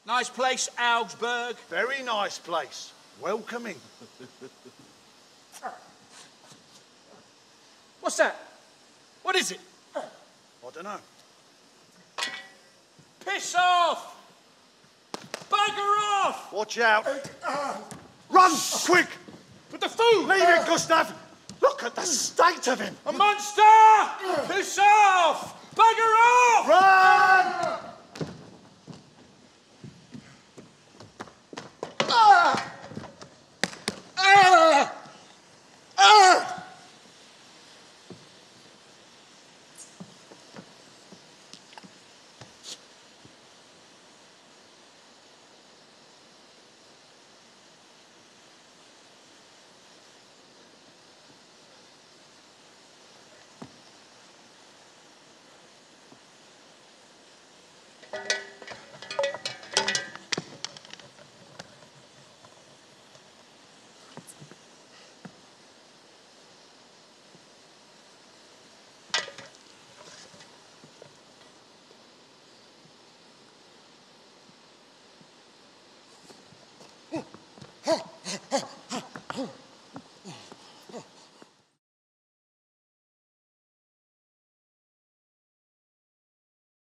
Nice place, Augsburg. Very nice place. Welcoming. What's that? What is it? I don't know. Piss off! Bugger off! Watch out. Run, quick! But the food! Leave it, Gustav! Look at the state of him! A monster! Piss off! Bugger off! Run! Ah! Ah! Ah!